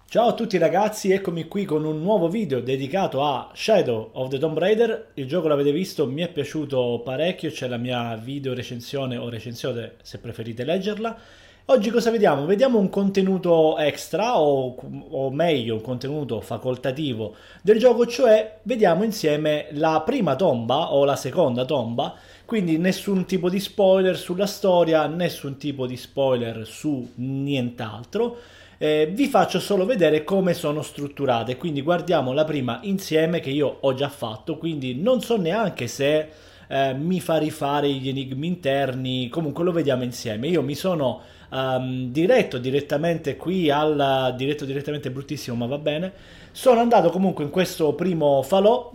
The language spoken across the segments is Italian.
Ciao a tutti ragazzi, eccomi qui con un nuovo video dedicato a Shadow of the Tomb Raider. Il gioco l'avete visto, mi è piaciuto parecchio, c'è la mia video recensione o recensione se preferite leggerla. Oggi cosa vediamo? Vediamo un contenuto extra o meglio un contenuto facoltativo del gioco, cioè vediamo insieme la prima tomba o la seconda tomba, quindi nessun tipo di spoiler sulla storia, nessun tipo di spoiler su nient'altro. Vi faccio solo vedere come sono strutturate, quindi guardiamo la prima insieme che io ho già fatto, quindi non so neanche se mi fa rifare gli enigmi interni, comunque lo vediamo insieme. Io mi sono diretto direttamente qui diretto direttamente, bruttissimo ma va bene. Sono andato comunque in questo primo falò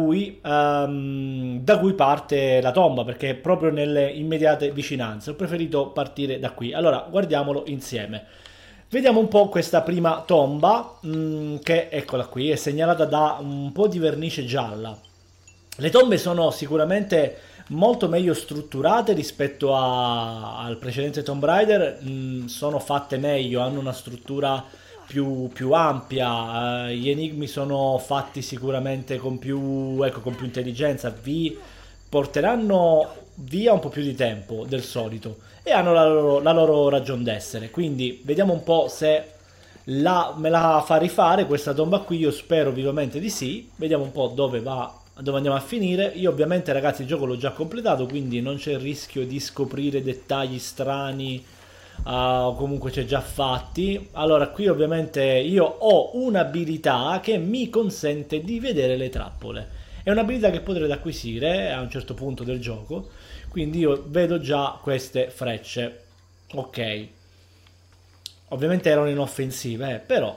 da cui parte la tomba, perché è proprio nelle immediate vicinanze. Ho preferito partire da qui. Allora, guardiamolo insieme. Vediamo un po' questa prima tomba, che eccola qui, è segnalata da un po' di vernice gialla. Le tombe sono sicuramente molto meglio strutturate rispetto al precedente Tomb Raider, sono fatte meglio, hanno una struttura più ampia, gli enigmi sono fatti sicuramente con più intelligenza, vi porteranno via un po' più di tempo del solito e hanno la loro ragion d'essere. Quindi vediamo un po' se me la fa rifare questa tomba qui. Io spero vivamente di sì. Vediamo un po' dove andiamo a finire. Io ovviamente ragazzi il gioco l'ho già completato, quindi non c'è il rischio di scoprire dettagli strani o comunque c'è già fatti. Allora qui ovviamente io ho un'abilità che mi consente di vedere le trappole. È un'abilità che potrete acquisire a un certo punto del gioco, quindi io vedo già queste frecce. Ok, ovviamente erano inoffensive, però.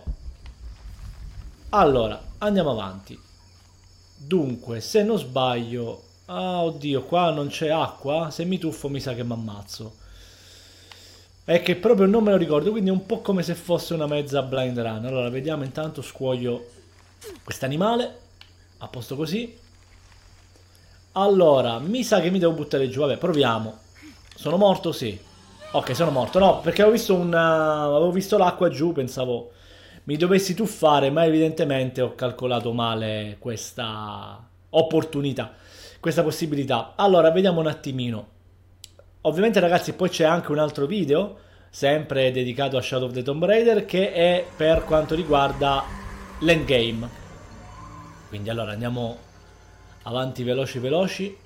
Allora, andiamo avanti. Dunque, se non sbaglio. Ah, oddio, qua non c'è acqua. Se mi tuffo mi sa che mi ammazzo. È che proprio non me lo ricordo, quindi è un po' come se fosse una mezza blind run. Allora, vediamo intanto, scuoio quest'animale. A posto così. Allora, mi sa che mi devo buttare giù. Vabbè, proviamo. Sono morto? Sì. Ok, sono morto. No, perché avevo visto l'acqua giù, pensavo mi dovessi tuffare, ma evidentemente ho calcolato male questa opportunità, questa possibilità. Allora, vediamo un attimino. Ovviamente, ragazzi, poi c'è anche un altro video, sempre dedicato a Shadow of the Tomb Raider, che è per quanto riguarda l'endgame. Quindi, allora, andiamo avanti veloci veloci.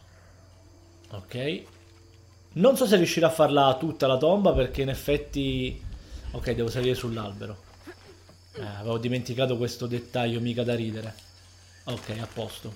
Ok. Non so se riuscirò a farla tutta la tomba perché in effetti. Ok, devo salire sull'albero. Avevo dimenticato questo dettaglio, mica da ridere. Ok, a posto.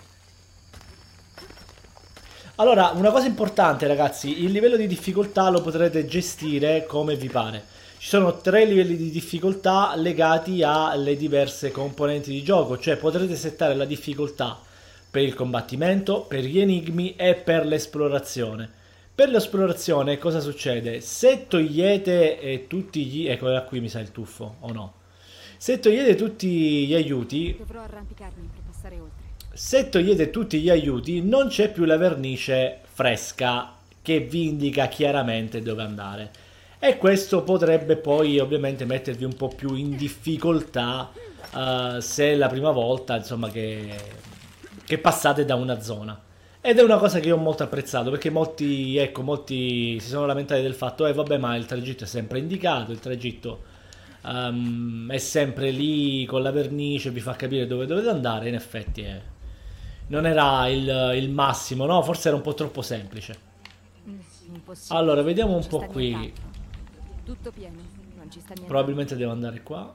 Allora, una cosa importante ragazzi, il livello di difficoltà lo potrete gestire come vi pare. Ci sono tre livelli di difficoltà legati alle diverse componenti di gioco, cioè potrete settare la difficoltà per il combattimento, per gli enigmi e per l'esplorazione. Per l'esplorazione cosa succede? Se togliete tutti gli. Ecco, da qui mi sa il tuffo, o no? Se togliete tutti gli aiuti, Dovrò arrampicarmi per passare oltre. se togliete tutti gli aiuti non c'è più la vernice fresca che vi indica chiaramente dove andare. E questo potrebbe poi ovviamente mettervi un po' più in difficoltà se è la prima volta insomma che passate da una zona. Ed è una cosa che io ho molto apprezzato perché molti si sono lamentati del fatto, vabbè, ma il tragitto è sempre indicato, il tragitto è sempre lì con la vernice, vi fa capire dove dovete andare. In effetti non era il massimo, no? Forse era un po' troppo semplice. Impossibile. Allora, vediamo Non un c'è po' sta qui. nient'altro. Tutto pieno, non ci sta nient'altro. Probabilmente devo andare qua.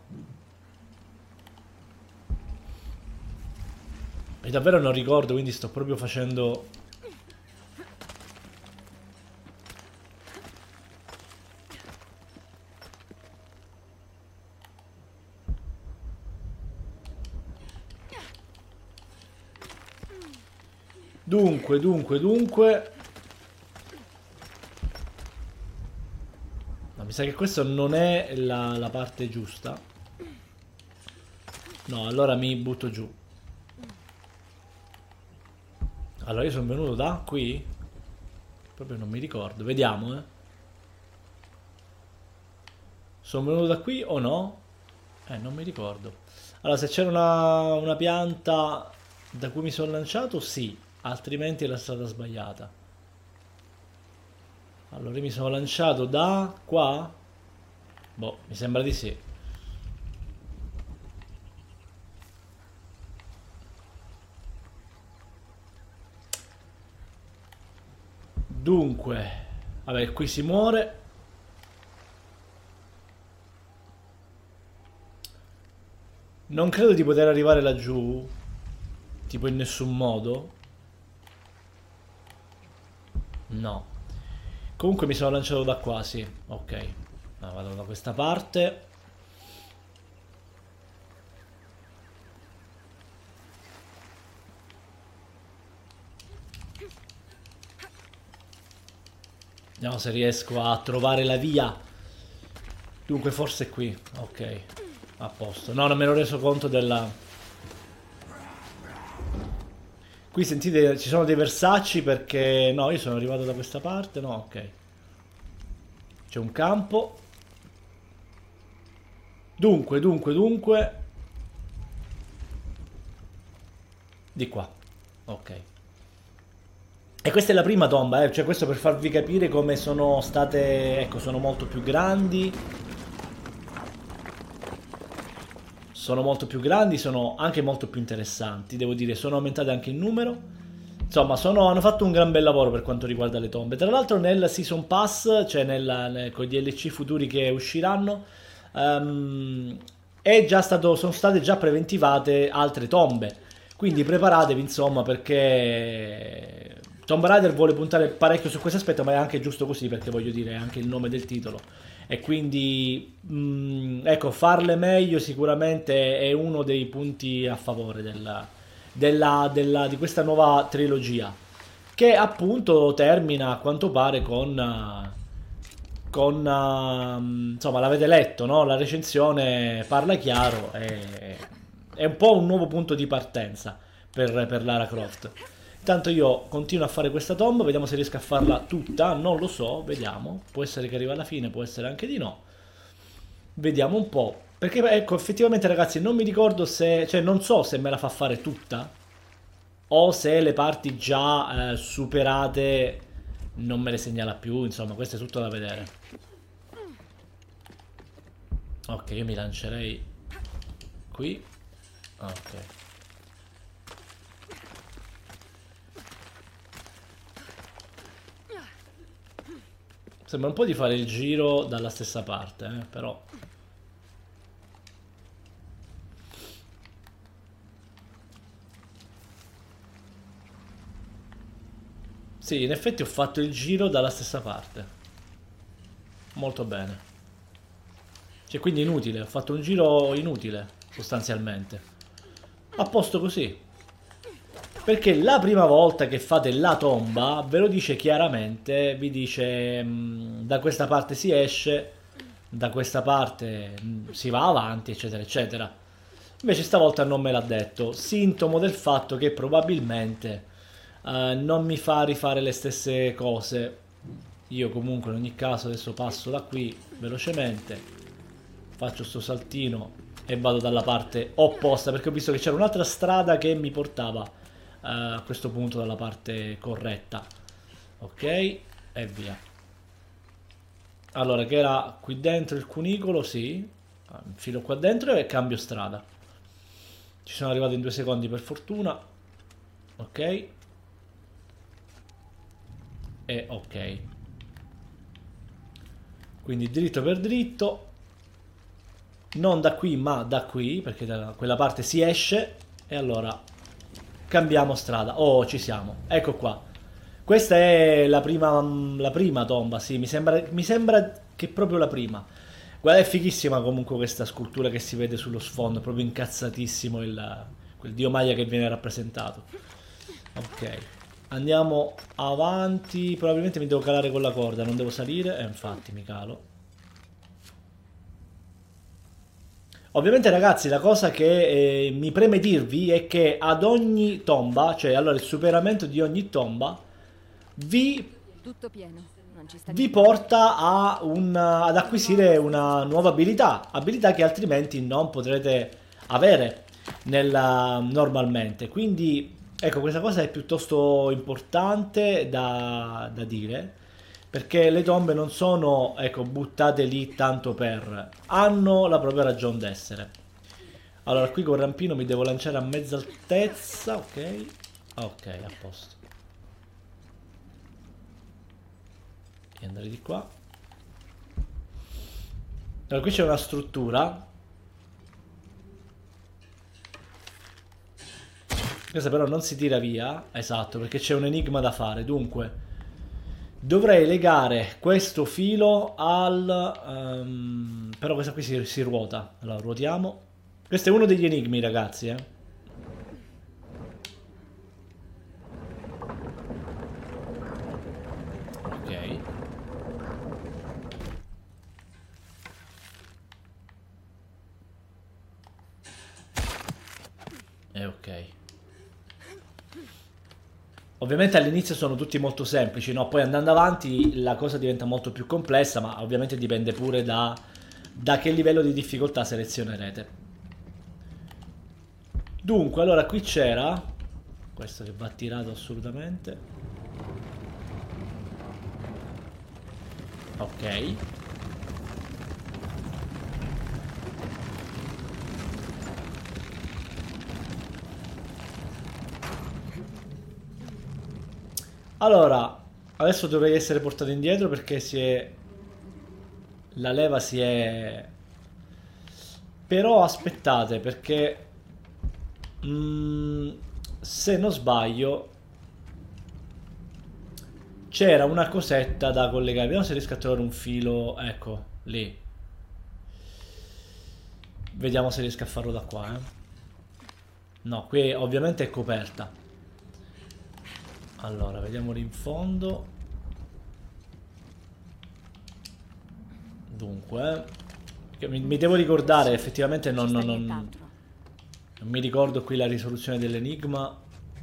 E davvero non ricordo, quindi sto proprio facendo. Dunque. No, mi sa che questa non è la parte giusta. No, allora mi butto giù. Allora io sono venuto da qui? Proprio non mi ricordo. Vediamo, eh. Sono venuto da qui o no? Non mi ricordo. Allora, se c'era una pianta da cui mi sono lanciato, sì, altrimenti è la strada sbagliata. Allora, io mi sono lanciato da qua? Boh, mi sembra di sì. Dunque, vabbè, qui si muore. Non credo di poter arrivare laggiù, tipo in nessun modo. No. Comunque mi sono lanciato da qua, sì. Ok. Ah, vado da questa parte. Vediamo se riesco a trovare la via. Dunque, forse è qui. Ok. A posto. No, non me ero reso conto della... Qui sentite, ci sono dei versacci perché... No, io sono arrivato da questa parte. No, ok. C'è un campo. Dunque. Di qua. Ok. E questa è la prima tomba, cioè questo per farvi capire come sono state, ecco, sono molto più grandi, sono anche molto più interessanti, devo dire, sono aumentate anche in numero. Insomma, hanno fatto un gran bel lavoro per quanto riguarda le tombe. Tra l'altro nel Season Pass, cioè con i DLC futuri che usciranno, sono state già preventivate altre tombe. Quindi preparatevi, insomma, perché Tomb Raider vuole puntare parecchio su questo aspetto, ma è anche giusto così, perché voglio dire, è anche il nome del titolo. E quindi, ecco, farle meglio sicuramente è uno dei punti a favore di questa nuova trilogia, che appunto termina a quanto pare insomma, l'avete letto, no? La recensione parla chiaro, è un po' un nuovo punto di partenza per Lara Croft. Intanto io continuo a fare questa tomba, vediamo se riesco a farla tutta, non lo so, vediamo, può essere che arriva alla fine, può essere anche di no, vediamo un po', perché ecco, effettivamente ragazzi non mi ricordo se, cioè non so se me la fa fare tutta, o se le parti già superate non me le segnala più, insomma questo è tutto da vedere. Ok, io mi lancerei qui. Ok. Sembra un po' di fare il giro dalla stessa parte, però... Sì, in effetti ho fatto il giro dalla stessa parte. Molto bene. Cioè, quindi inutile, ho fatto un giro inutile, sostanzialmente. A posto così. Perché la prima volta che fate la tomba, ve lo dice chiaramente, vi dice da questa parte si esce, da questa parte si va avanti, eccetera, eccetera. Invece stavolta non me l'ha detto, sintomo del fatto che probabilmente non mi fa rifare le stesse cose. Io comunque in ogni caso adesso passo da qui velocemente, faccio sto saltino e vado dalla parte opposta perché ho visto che c'era un'altra strada che mi portava a questo punto dalla parte corretta. Ok, e via. Allora, che era qui dentro il cunicolo, sì. Infilo qua dentro e cambio strada. Ci sono arrivato in 2 secondi per fortuna. Ok. E ok. Quindi dritto per dritto. Non da qui ma da qui, perché da quella parte si esce. E allora cambiamo strada. Oh, ci siamo. Ecco qua. Questa è la prima tomba, sì, mi sembra che è proprio la prima. Guarda, è fighissima comunque questa scultura che si vede sullo sfondo, è proprio incazzatissimo quel dio Maya che viene rappresentato. Ok, andiamo avanti, probabilmente mi devo calare con la corda, non devo salire, infatti mi calo. Ovviamente ragazzi la cosa che mi preme dirvi è che ad ogni tomba, cioè allora il superamento di ogni tomba, vi Tutto pieno. Non ci sta vi niente. porta ad acquisire una nuova abilità che altrimenti non potrete avere normalmente. Quindi ecco, questa cosa è piuttosto importante da dire, perché le tombe non sono, ecco, buttate lì tanto per, hanno la propria ragione d'essere. Allora, qui col rampino mi devo lanciare a mezza altezza, ok? Ok, a posto. E andare di qua. Allora, qui c'è una struttura. Questa però non si tira via, esatto, perché c'è un enigma da fare. Dunque, dovrei legare questo filo al... però questa qui si ruota. Allora, ruotiamo. Questo è uno degli enigmi, ragazzi, eh. Ok. Ok. Ovviamente all'inizio sono tutti molto semplici, no? Poi andando avanti la cosa diventa molto più complessa, ma ovviamente dipende pure da che livello di difficoltà selezionerete. Dunque, allora qui c'era questo che va tirato assolutamente. Ok. Allora, adesso dovrei essere portato indietro perché la leva si è... Però aspettate perché... se non sbaglio... C'era una cosetta da collegare. Vediamo se riesco a trovare un filo. Ecco, lì. Vediamo se riesco a farlo da qua, eh. No, qui ovviamente è coperta. Allora, vediamo lì in fondo. Dunque, mi devo ricordare, effettivamente Non ci sta non nient'altro. mi ricordo qui la risoluzione dell'enigma.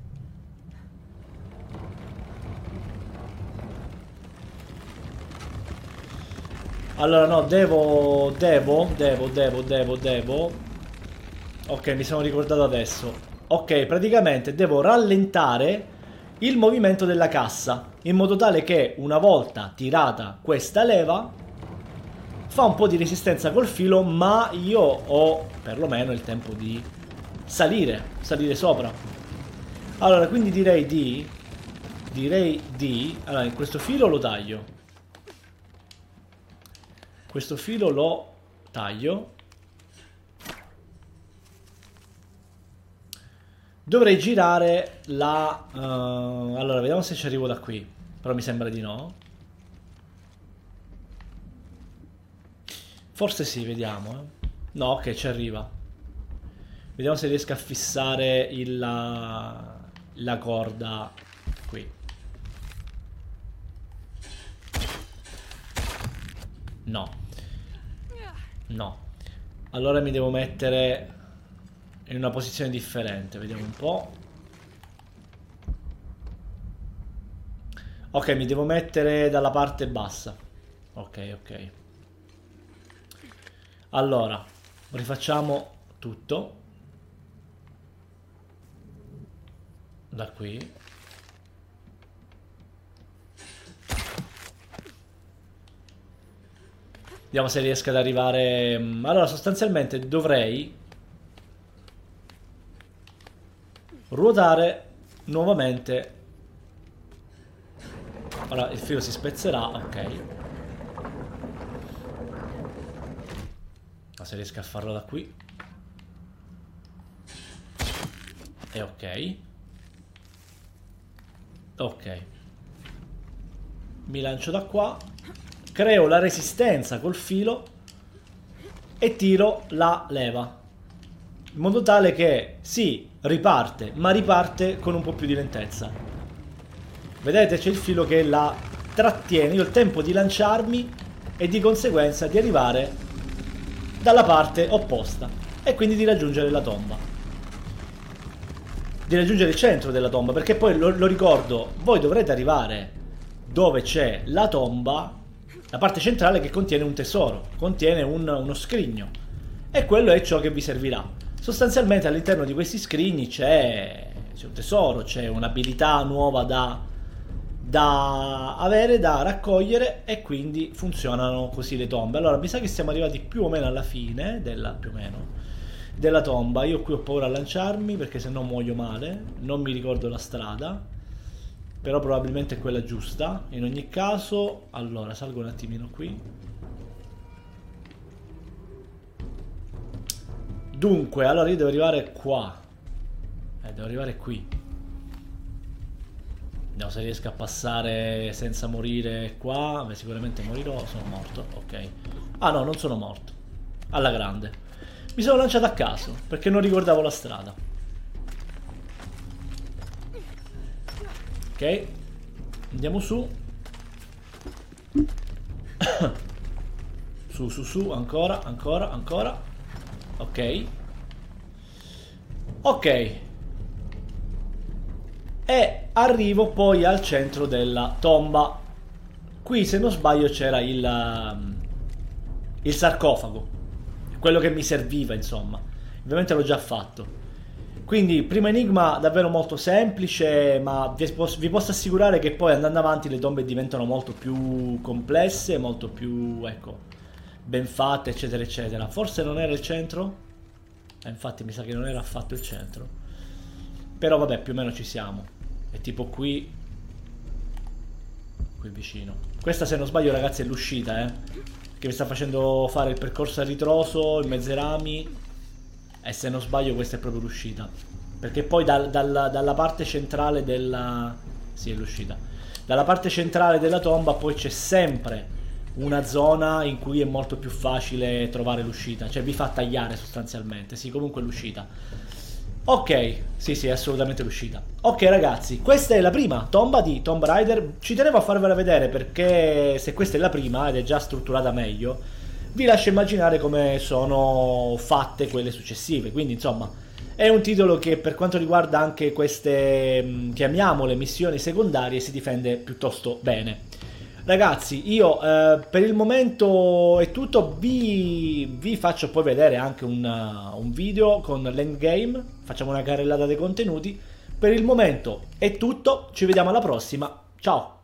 Allora, no, devo. Ok, mi sono ricordato adesso. Ok, praticamente devo rallentare il movimento della cassa, in modo tale che una volta tirata questa leva fa un po' di resistenza col filo, ma io ho perlomeno il tempo di salire sopra. Allora, quindi allora, in questo filo lo taglio. Questo filo lo taglio. Dovrei girare la... allora, vediamo se ci arrivo da qui. Però mi sembra di no. Forse sì, vediamo. No, ok, ci arriva. Vediamo se riesco a fissare la corda qui. No. No. Allora mi devo mettere in una posizione differente. Vediamo un po'. Ok, mi devo mettere dalla parte bassa. Ok, ok. Allora, rifacciamo tutto. Da qui. Vediamo se riesco ad arrivare... Allora, sostanzialmente dovrei ruotare nuovamente. Ora il filo si spezzerà, ok. Ma se riesco a farlo da qui. E ok. Ok. Mi lancio da qua. Creo la resistenza col filo e tiro la leva. In modo tale che sì, riparte, ma riparte con un po' più di lentezza. Vedete, c'è il filo che la trattiene. Io ho il tempo di lanciarmi e di conseguenza di arrivare dalla parte opposta e quindi di raggiungere la tomba. Di raggiungere il centro della tomba, perché poi lo ricordo, voi dovrete arrivare dove c'è la tomba, la parte centrale che contiene un tesoro, contiene uno scrigno, e quello è ciò che vi servirà. Sostanzialmente all'interno di questi scrigni c'è un tesoro, c'è un'abilità nuova da avere, da raccogliere, e quindi funzionano così le tombe. Allora mi sa che siamo arrivati più o meno alla fine della tomba. Io qui ho paura a lanciarmi perché sennò muoio male, non mi ricordo la strada, però probabilmente è quella giusta in ogni caso. Allora salgo un attimino qui. Dunque, allora io devo arrivare qua, devo arrivare qui. Vediamo se riesco a passare senza morire qua. Beh, sicuramente morirò. Sono morto, ok. Ah no, non sono morto. Alla grande. Mi sono lanciato a caso perché non ricordavo la strada. Ok. Andiamo su. Su, ancora. Ok. Ok. E arrivo poi al centro della tomba. Qui, se non sbaglio, c'era il sarcofago, quello che mi serviva, insomma. Ovviamente l'ho già fatto. Quindi, primo enigma davvero molto semplice, ma vi posso assicurare che poi andando avanti le tombe diventano molto più complesse, molto più, ecco, ben fatte, eccetera, eccetera. Forse non era il centro? Infatti mi sa che non era affatto il centro. Però vabbè, più o meno ci siamo. È tipo qui vicino. Questa, se non sbaglio, ragazzi, è l'uscita, che mi sta facendo fare il percorso a ritroso in mezzo ai rami. E se non sbaglio questa è proprio l'uscita, perché poi dalla parte centrale della... sì, è l'uscita. Dalla parte centrale della tomba poi c'è sempre una zona in cui è molto più facile trovare l'uscita, cioè vi fa tagliare sostanzialmente. Sì, comunque è l'uscita. Ok, sì, è assolutamente l'uscita. Ok ragazzi, questa è la prima tomba di Tomb Raider. Ci tenevo a farvela vedere perché se questa è la prima ed è già strutturata meglio, vi lascio immaginare come sono fatte quelle successive. Quindi insomma è un titolo che, per quanto riguarda anche queste, chiamiamole, missioni secondarie, si difende piuttosto bene. Ragazzi, io per il momento è tutto. Vi faccio poi vedere anche un video con l'endgame. Facciamo una carrellata dei contenuti. Per il momento è tutto, ci vediamo alla prossima. Ciao!